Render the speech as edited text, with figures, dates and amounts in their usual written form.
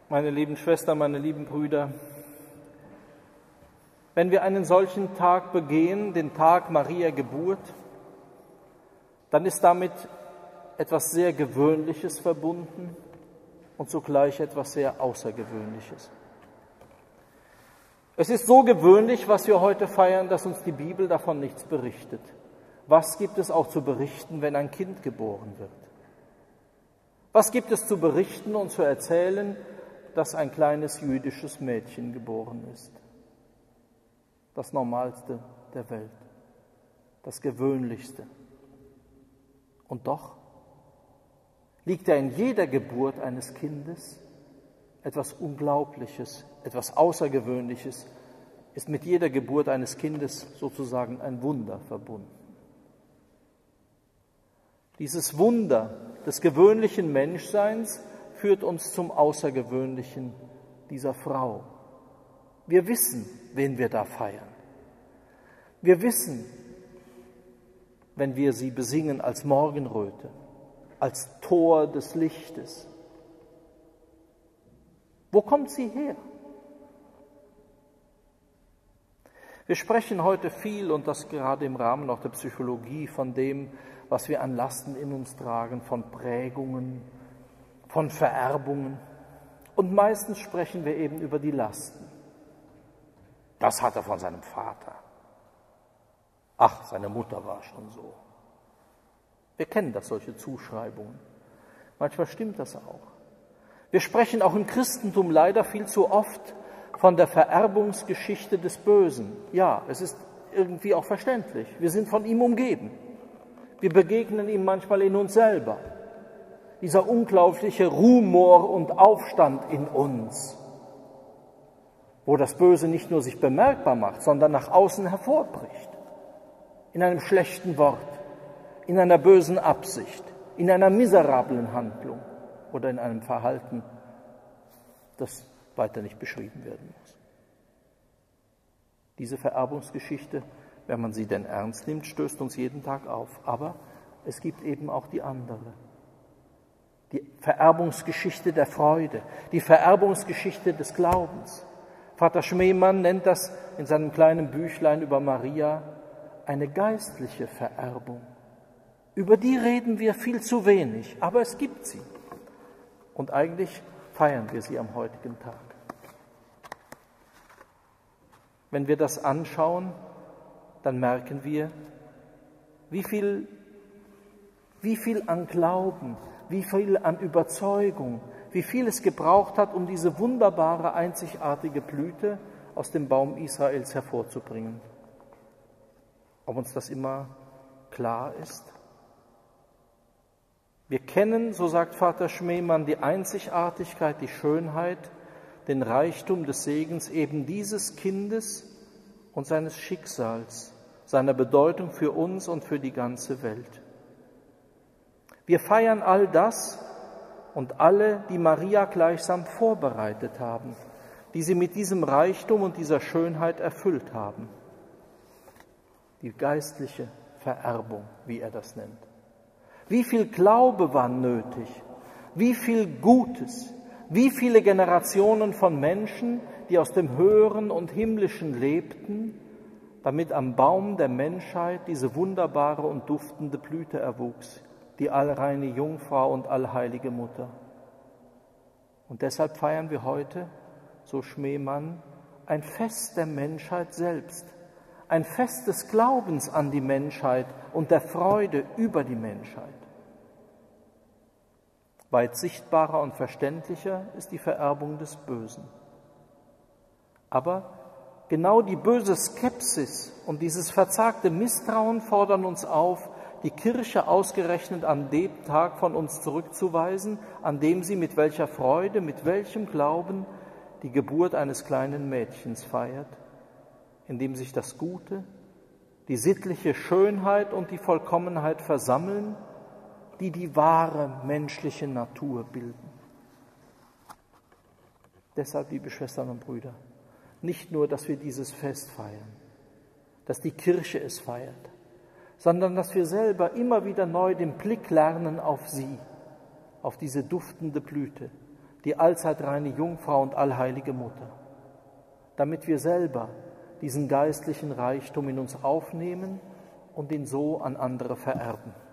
Meine lieben Schwestern, meine lieben Brüder, wenn wir einen solchen Tag begehen, den Tag Maria Geburt, dann ist damit etwas sehr Gewöhnliches verbunden und zugleich etwas sehr Außergewöhnliches. Es ist so gewöhnlich, was wir heute feiern, dass uns die Bibel davon nichts berichtet. Was gibt es auch zu berichten, wenn ein Kind geboren wird? Was gibt es zu berichten und zu erzählen, dass ein kleines jüdisches Mädchen geboren ist? Das Normalste der Welt, das Gewöhnlichste. Und doch liegt ja in jeder Geburt eines Kindes etwas Unglaubliches, etwas Außergewöhnliches, ist mit jeder Geburt eines Kindes sozusagen ein Wunder verbunden. Dieses Wunder des gewöhnlichen Menschseins führt uns zum Außergewöhnlichen dieser Frau. Wir wissen, wen wir da feiern. Wir wissen, wenn wir sie besingen als Morgenröte, als Tor des Lichtes. Wo kommt sie her? Wir sprechen heute viel, und das gerade im Rahmen auch der Psychologie, von dem, was wir an Lasten in uns tragen, von Prägungen, von Vererbungen. Und meistens sprechen wir eben über die Lasten. Das hat er von seinem Vater. Ach, seine Mutter war schon so. Wir kennen das, solche Zuschreibungen. Manchmal stimmt das auch. Wir sprechen auch im Christentum leider viel zu oft von der Vererbungsgeschichte des Bösen. Ja, es ist irgendwie auch verständlich. Wir sind von ihm umgeben. Wir begegnen ihm manchmal in uns selber. Dieser unglaubliche Rumor und Aufstand in uns, wo das Böse nicht nur sich bemerkbar macht, sondern nach außen hervorbricht. In einem schlechten Wort, in einer bösen Absicht, in einer miserablen Handlung oder in einem Verhalten, das weiter nicht beschrieben werden muss. Diese Vererbungsgeschichte, wenn man sie denn ernst nimmt, stößt uns jeden Tag auf. Aber es gibt eben auch die andere. Die Vererbungsgeschichte der Freude, die Vererbungsgeschichte des Glaubens. Vater Schmemann nennt das in seinem kleinen Büchlein über Maria eine geistliche Vererbung. Über die reden wir viel zu wenig, aber es gibt sie. Und eigentlich feiern wir sie am heutigen Tag. Wenn wir das anschauen, dann merken wir, wie viel an Glauben, wie viel an Überzeugung, wie viel es gebraucht hat, um diese wunderbare, einzigartige Blüte aus dem Baum Israels hervorzubringen. Ob uns das immer klar ist? Wir kennen, so sagt Vater Schmemann, die Einzigartigkeit, die Schönheit, den Reichtum des Segens eben dieses Kindes und seines Schicksals, seiner Bedeutung für uns und für die ganze Welt. Wir feiern all das und alle, die Maria gleichsam vorbereitet haben, die sie mit diesem Reichtum und dieser Schönheit erfüllt haben. Die geistliche Vererbung, wie er das nennt. Wie viel Glaube war nötig, wie viel Gutes, wie viele Generationen von Menschen, die aus dem Höheren und Himmlischen lebten, damit am Baum der Menschheit diese wunderbare und duftende Blüte erwuchs, die allreine Jungfrau und allheilige Mutter. Und deshalb feiern wir heute, so Schmemann, ein Fest der Menschheit selbst, ein Fest des Glaubens an die Menschheit und der Freude über die Menschheit. Weit sichtbarer und verständlicher ist die Vererbung des Bösen. Aber genau die böse Skepsis und dieses verzagte Misstrauen fordern uns auf, die Kirche ausgerechnet an dem Tag von uns zurückzuweisen, an dem sie mit welcher Freude, mit welchem Glauben die Geburt eines kleinen Mädchens feiert, in dem sich das Gute, die sittliche Schönheit und die Vollkommenheit versammeln, die die wahre menschliche Natur bilden. Deshalb, liebe Schwestern und Brüder, nicht nur, dass wir dieses Fest feiern, dass die Kirche es feiert, sondern dass wir selber immer wieder neu den Blick lernen auf sie, auf diese duftende Blüte, die allzeitreine Jungfrau und allheilige Mutter, damit wir selber diesen geistlichen Reichtum in uns aufnehmen und ihn so an andere vererben.